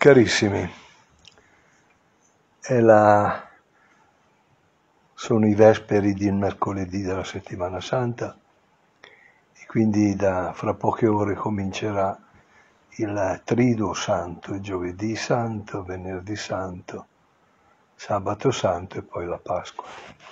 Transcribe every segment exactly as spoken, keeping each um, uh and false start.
Carissimi, è la... sono i vesperi del mercoledì della settimana santa e quindi da fra poche ore comincerà il Triduo Santo, il giovedì santo, venerdì santo, sabato santo e poi la Pasqua.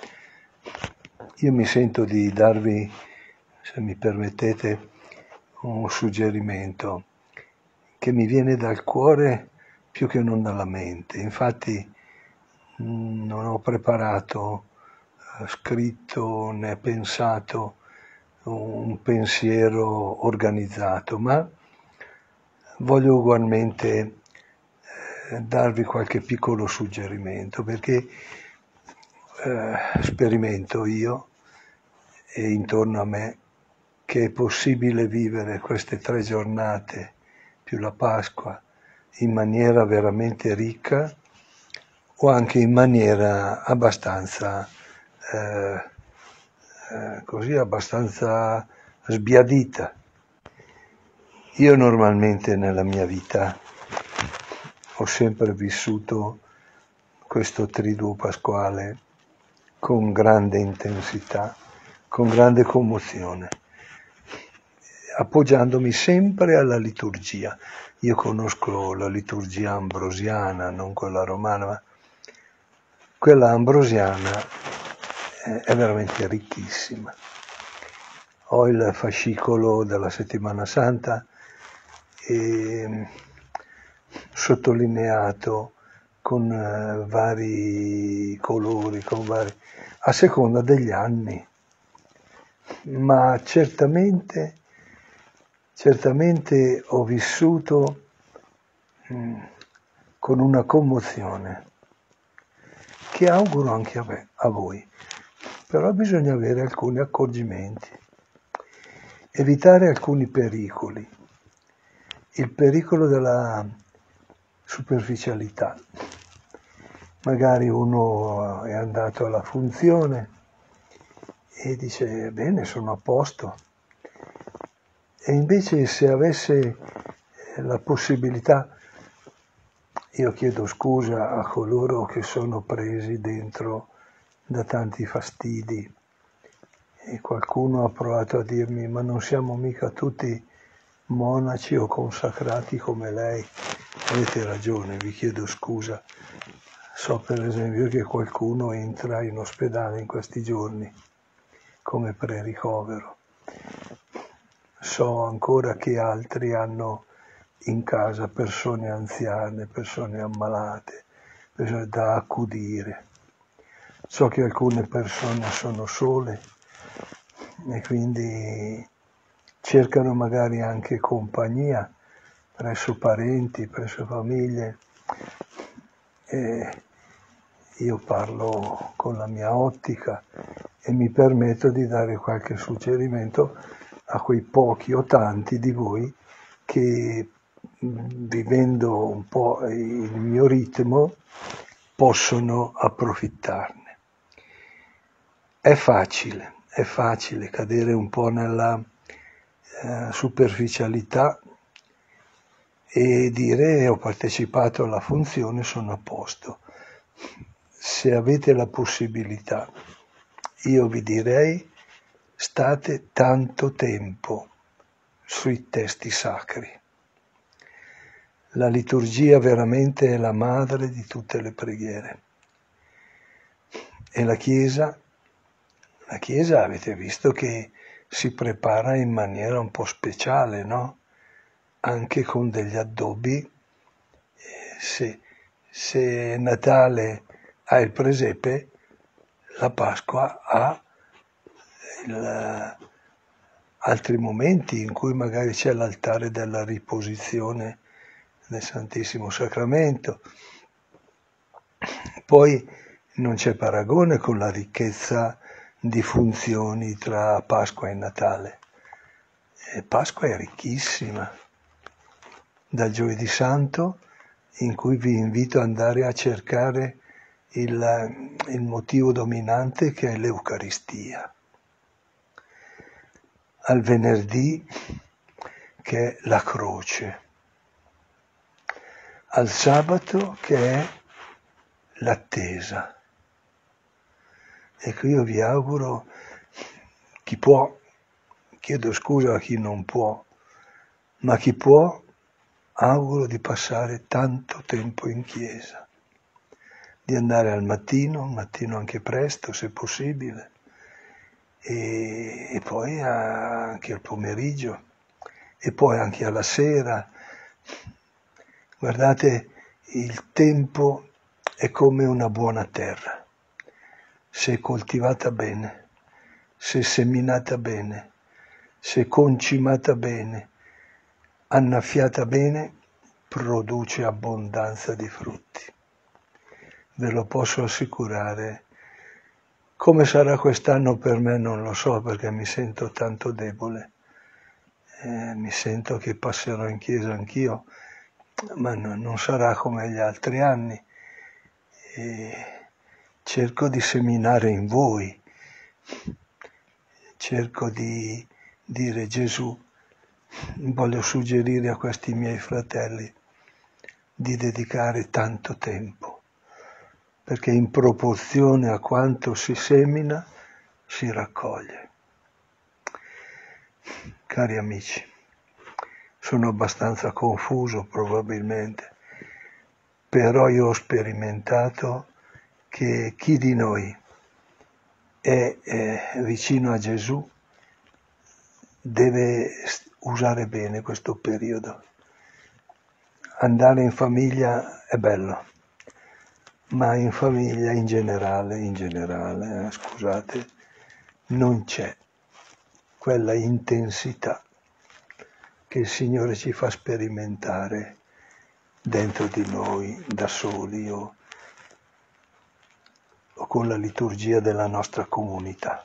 Io mi sento di darvi, se mi permettete, un suggerimento che mi viene dal cuore più che non dalla mente. Infatti mh, non ho preparato, eh, scritto né pensato un pensiero organizzato, ma voglio ugualmente eh, darvi qualche piccolo suggerimento, perché eh, sperimento io e intorno a me che è possibile vivere queste tre giornate più la Pasqua in maniera veramente ricca o anche in maniera abbastanza eh, eh, così abbastanza sbiadita. Io normalmente nella mia vita ho sempre vissuto questo triduo pasquale con grande intensità, con grande commozione, appoggiandomi sempre alla liturgia. Io conosco la liturgia ambrosiana, non quella romana, ma quella ambrosiana è veramente ricchissima. Ho il fascicolo della Settimana Santa e sottolineato con uh, vari colori, con vari, a seconda degli anni, ma certamente, certamente ho vissuto mh, con una commozione che auguro anche a, me, a voi, però bisogna avere alcuni accorgimenti, evitare alcuni pericoli. Il pericolo della superficialità. Magari uno è andato alla funzione e dice bene, sono a posto, e invece se avesse la possibilità, io chiedo scusa a coloro che sono presi dentro da tanti fastidi, e qualcuno ha provato a dirmi ma non siamo mica tutti monaci o consacrati come lei. Avete ragione, vi chiedo scusa. So per esempio che qualcuno entra in ospedale in questi giorni come pre-ricovero. So ancora che altri hanno in casa persone anziane, persone ammalate, persone da accudire. So che alcune persone sono sole e quindi cercano magari anche compagnia presso parenti, presso famiglie. E io parlo con la mia ottica e mi permetto di dare qualche suggerimento a quei pochi o tanti di voi che, vivendo un po' il mio ritmo, possono approfittarne. È facile, è facile cadere un po' nella eh, superficialità e dire ho partecipato alla funzione, sono a posto. Se avete la possibilità, io vi direi state tanto tempo sui testi sacri. La liturgia veramente è la madre di tutte le preghiere. E la Chiesa, la Chiesa avete visto che si prepara in maniera un po' speciale, no? Anche con degli addobbi. Se, se Natale ha il presepe, la Pasqua ha il, altri momenti in cui magari c'è l'altare della riposizione del Santissimo Sacramento. Poi non c'è paragone con la ricchezza di funzioni tra Pasqua e Natale. E Pasqua è ricchissima, dal Giovedì Santo, in cui vi invito ad andare a cercare il, il motivo dominante che è l'Eucaristia, al venerdì che è la croce, al sabato che è l'attesa. Ecco, io vi auguro, chi può, chiedo scusa a chi non può, ma chi può, auguro di passare tanto tempo in chiesa, di andare al mattino, al mattino anche presto se possibile, e, e poi anche al pomeriggio, e poi anche alla sera. Guardate, il tempo è come una buona terra, se coltivata bene, se seminata bene, se concimata bene, annaffiata bene, produce abbondanza di frutti. Ve lo posso assicurare. Come sarà quest'anno per me non lo so, perché mi sento tanto debole. Eh, mi sento che passerò in chiesa anch'io, ma no, non sarà come gli altri anni. E cerco di seminare in voi, cerco di dire: Gesù, voglio suggerire a questi miei fratelli di dedicare tanto tempo, perché in proporzione a quanto si semina si raccoglie. Cari amici, sono abbastanza confuso probabilmente, però io ho sperimentato che chi di noi è, è vicino a Gesù deve usare bene questo periodo. Andare in famiglia è bello, ma in famiglia in generale, in generale, eh, scusate, non c'è quella intensità che il Signore ci fa sperimentare dentro di noi, da soli o, o con la liturgia della nostra comunità.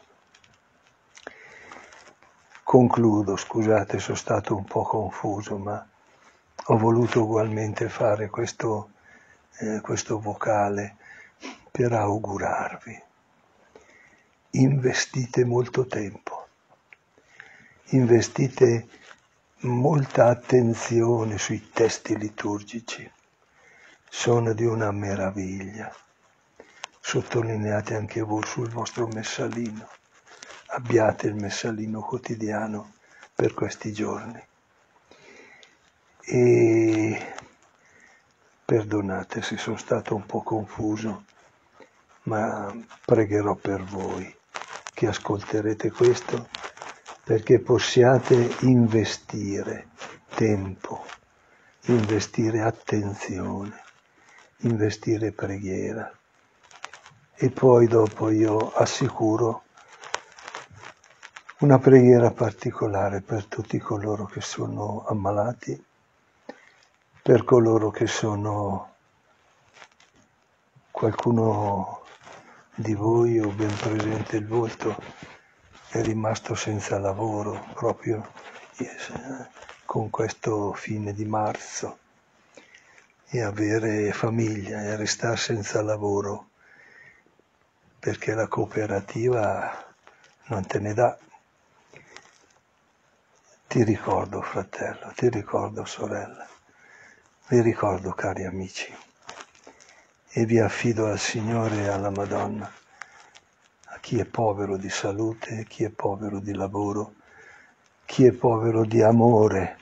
Concludo, scusate, sono stato un po' confuso, ma ho voluto ugualmente fare questo, eh, questo vocale per augurarvi. Investite molto tempo, investite molta attenzione sui testi liturgici, sono di una meraviglia. Sottolineate anche voi sul vostro messalino, abbiate il messalino quotidiano per questi giorni. E perdonate se sono stato un po' confuso, ma pregherò per voi che ascolterete questo, perché possiate investire tempo, investire attenzione, investire preghiera. E poi dopo io assicuro una preghiera particolare per tutti coloro che sono ammalati, per coloro che sono, qualcuno di voi, ho ben presente il volto, è rimasto senza lavoro proprio con questo fine di marzo, e avere famiglia e restare senza lavoro perché la cooperativa non te ne dà. Ti ricordo, fratello, ti ricordo, sorella, vi ricordo, cari amici, e vi affido al Signore e alla Madonna, a chi è povero di salute, chi è povero di lavoro, chi è povero di amore,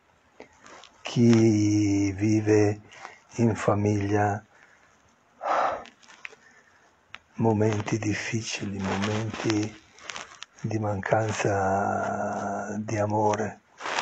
chi vive in famiglia momenti difficili, momenti di mancanza di amore.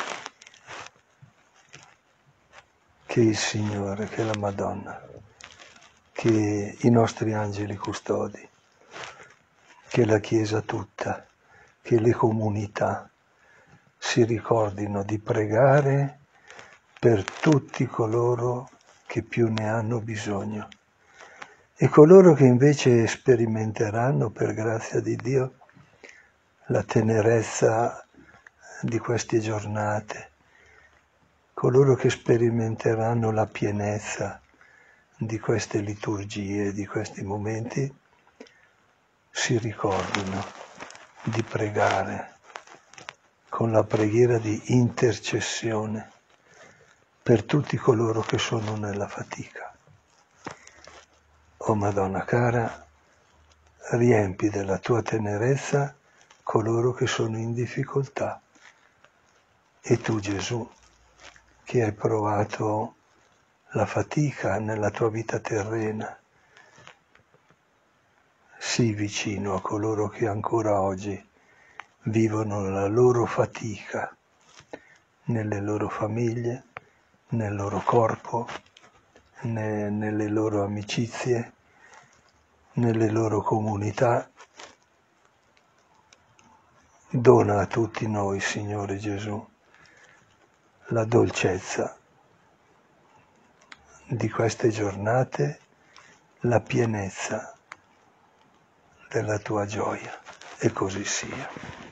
Che il Signore, che la Madonna, che i nostri angeli custodi, che la Chiesa tutta, che le comunità si ricordino di pregare per tutti coloro che più ne hanno bisogno, e coloro che invece sperimenteranno, per grazia di Dio, la tenerezza di queste giornate, coloro che sperimenteranno la pienezza di queste liturgie, di questi momenti, si ricordino di pregare con la preghiera di intercessione per tutti coloro che sono nella fatica. O Madonna cara, riempi della tua tenerezza coloro che sono in difficoltà. E tu, Gesù, che hai provato la fatica nella tua vita terrena, sii vicino a coloro che ancora oggi vivono la loro fatica nelle loro famiglie, nel loro corpo, ne, nelle loro amicizie, nelle loro comunità. Dona a tutti noi, Signore Gesù, la dolcezza di queste giornate, la pienezza della tua gioia. E così sia.